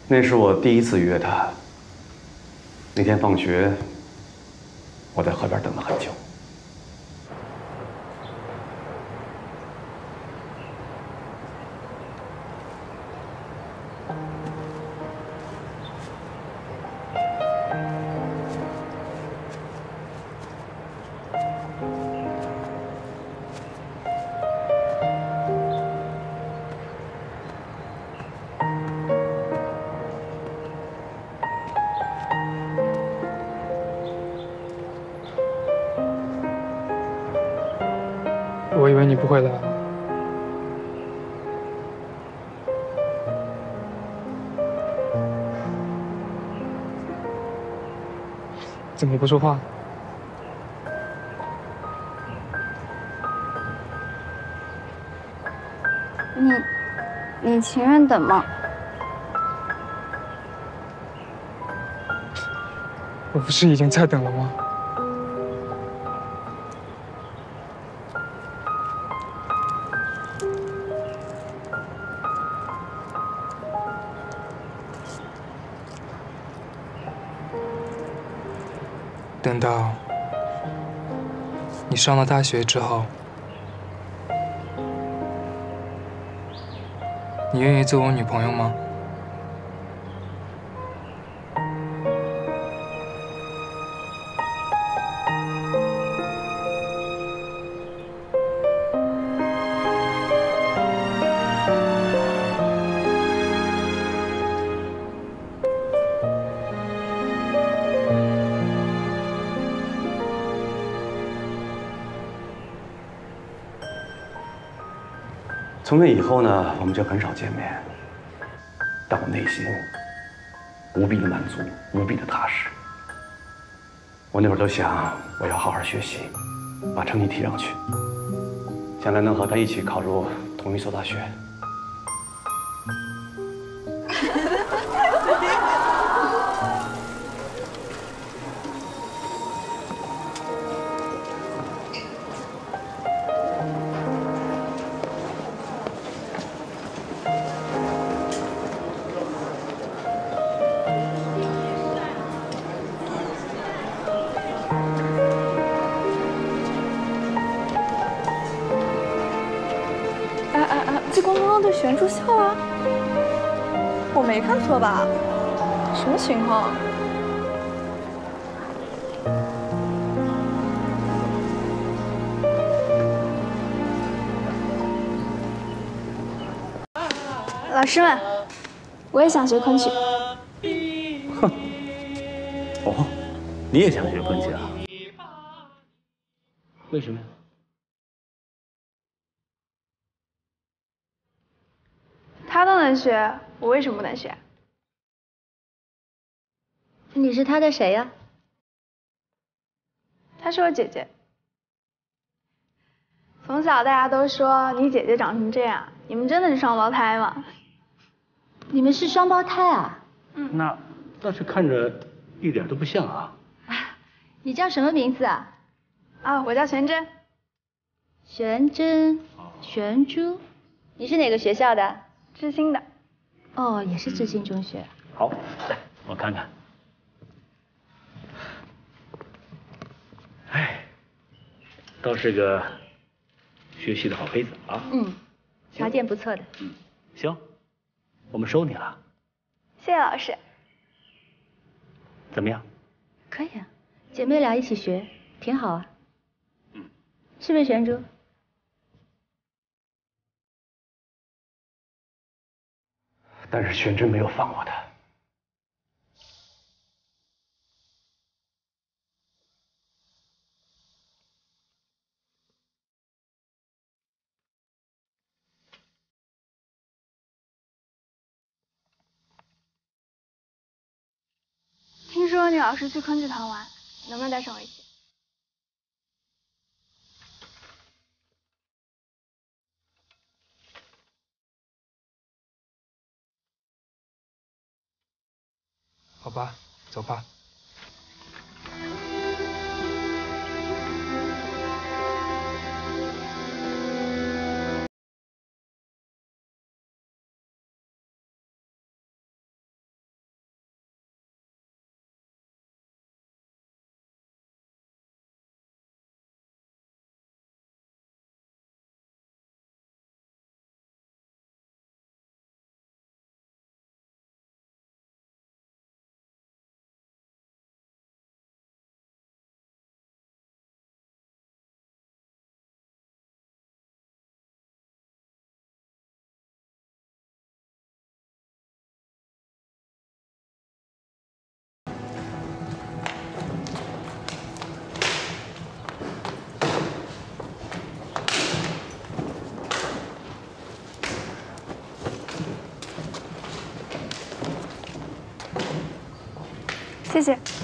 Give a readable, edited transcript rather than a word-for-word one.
那是我第一次约她。那天放学，我在河边等了很久。 我以为你不会来了。怎么不说话？ 你情愿等吗？ 我不是已经在等了吗？等到你上了大学之后，你愿意做我女朋友吗？ 从那以后呢，我们就很少见面，但我内心无比的满足，无比的踏实。我那会儿都想，我要好好学习，把成绩提上去，将来能和他一起考入同一所大学。 这光刚刚对玄珠笑了，我没看错吧？什么情况？老师们，我也想学昆曲。 哼，哦，你也想学昆曲啊？为什么呀？ 他都能学，我为什么不能学？ 你是他的谁呀？ 她是我姐姐。从小大家都说你姐姐长成这样，你们真的是双胞胎吗？ 你们是双胞胎啊？ 那是看着一点都不像啊。 你叫什么名字啊？ 啊，我叫玄真。 玄真，玄珠，你是哪个学校的？ 知心的。 哦，也是知心中学。 好，来我看看。哎，倒是个学习的好胚子啊。 条件不错的。 行，我们收你了。 谢谢老师。 怎么样？ 可以啊，姐妹俩一起学，挺好啊。是不是玄珠？ 但是玄真没有放我的。 听说你老师去昆剧团玩，能不能带上我一起？ 好吧，走吧。 谢谢。